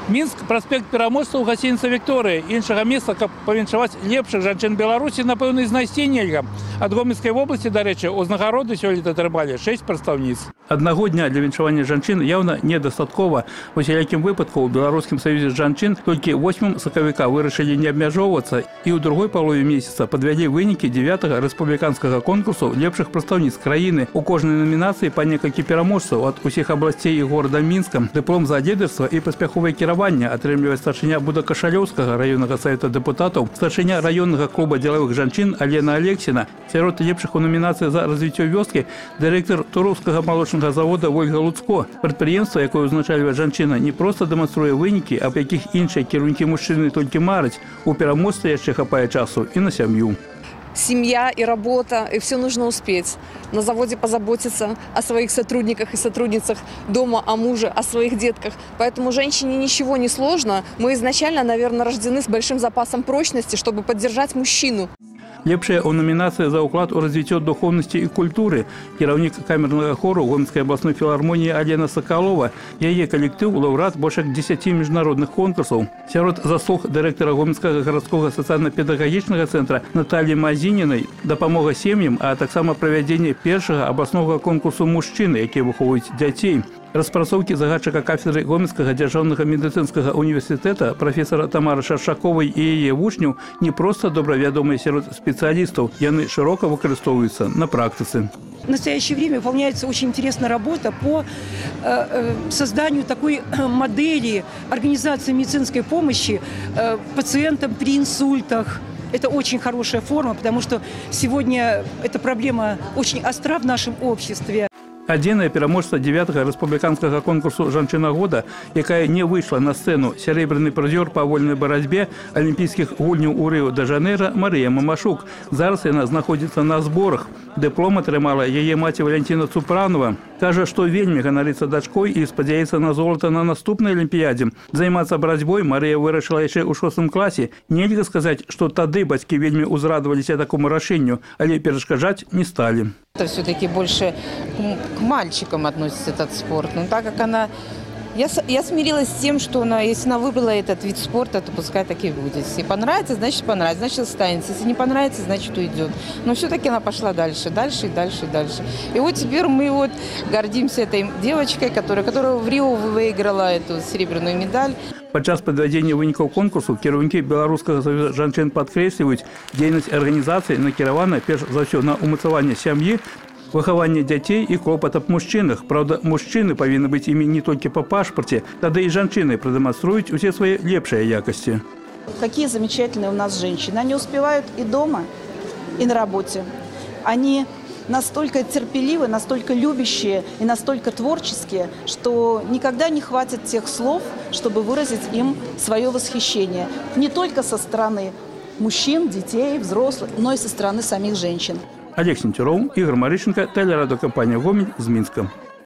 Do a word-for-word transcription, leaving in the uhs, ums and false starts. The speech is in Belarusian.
Минск, проспект Пераможцаў, гостиница «Виктория». Іншага месца, каб павіншаваць лепшых жанчын Беларусі, напэўна, знайсці нельга. Ад Гомельскай вобласці, дарэчы, узнагароды сёлета атрымалі шэсць прадстаўніц. Аднаго дня для віншавання жанчын явно недастаткова. У усялякім выпадку ў Беларускім саюзе жанчын толькі восьмым сакавіка вырашылі не абмяжоўвацца і ў другой палове месяца падвялі вынікі дзевятага рэспубліканскага конкурсу лепшых прадстаўніц краіны. У кожнай намінацыі па некалькі пераможцаў ад усіх абласцей і горада Мінска. Дыплом за лідарства і паспяховае кіраванне атрымлівае старшыня Будакашалёўскага раённага савета дэпутатаў, старшыня раённага клуба дзелавых жанчын Алена Алексіна. Сярод лепшых у номінацыі за развіццё вёскі дырэктар Туроўскага малочнага завода Ольга Луцко. Прадпрыемства, якое ўзначальвае жанчына, не проста дэманструе вынікі, аб якіх іншыя кірункі мужчыны толькі мараць. У пераможцы яшчэ хапае часу і на сям'ю. Семья и работа, и все нужно успеть. На заводе позаботиться о своих сотрудниках и сотрудницах, дома о муже, о своих детках. Поэтому женщине ничего не сложно. Мы изначально, наверное, рождены с большим запасом прочности, чтобы поддержать мужчину. Лепшая у номинации за уклад у развития духовности и культуры. Кіраўнік камерного хору Гомельской областной филармонии Алена Соколова. Яе коллектив лауреат больше десяти международных конкурсов. Сярод заслуг директора Гомельского городского социально-педагогичного центра Натальи Мазининой допомога семьям, а так само проведение первого областного конкурсу мужчин, які выховують детей. Распрацоўкі загадчыка кафедры Гомельскага дзяржаўнага медыцынскага універсітэта профессора Тамары Шаршаковой и яе вучняў не просто добровядомыя сярод специалистов, яны широко выкарыстоўваюцца на практике. В настоящее время выполняется очень интересная работа по э, созданию такой модели организации медицинской помощи э, пациентам при инсультах. Это очень хорошая форма, потому что сегодня эта проблема очень остра в нашем обществе. Адзінае пераможца дзевятага рэспубліканскага конкурсу «Жанчына года», якая не выйшла на сцену, сярэбраны прызёр па вольнай барацьбе алімпійскіх гульняў у Рыё-дэ-Жанэйра Марыя Мамашук. Зараз яна знаходзіцца на зборах. Дыплом атрымала яе маці Валентина Цупранова. Кажа, што вельмі ганарыцца дачкой і спадзяецца на золата на наступнай алімпіядзе. Займацца барацьбой Марыя вырашыла яшчэ ў шостым класе. Нельга сказаць, што тады бацькі вельмі ўзрадаваліся такому рашэнню, але перашкаджаць не сталі. Это все-таки больше к мальчикам относится этот спорт. Но так как она... Я, я смирилась с тем, что она, если она выбрала этот вид спорта, то пускай так и будет. Если понравится, значит понравится, значит останется. Если не понравится, значит уйдет. Но все-таки она пошла дальше, дальше, и дальше, и дальше. И вот теперь мы вот гордимся этой девочкой, которая, которая в Рио выиграла эту серебряную медаль. Падчас падвядзення вынікаў конкурсу кіраўнікі Беларускага саюза жанчын падкрэсліваюць, дзейнасць арганізацыі накіравана перш за ўсё на умацаванне сям'і, выхаванне дзяцей і клопат аб мужчынах. Праўда, мужчыны павінны быць імі не толькі па пашпарце, тады і жанчыны прадэманструюць усе свае лепшыя якасці. Какие замечательные у нас женщины. Они успевают и дома, и на работе. Они настолько терпеливы, настолько любящие и настолько творческие, что никогда не хватит тех слов, чтобы выразить им свое восхищение. Не только со стороны мужчин, детей, взрослых, но и со стороны самих женщин. Олег Сентюров, Игорь Марищенко, телерадиокомпания «Гомель» из Минска.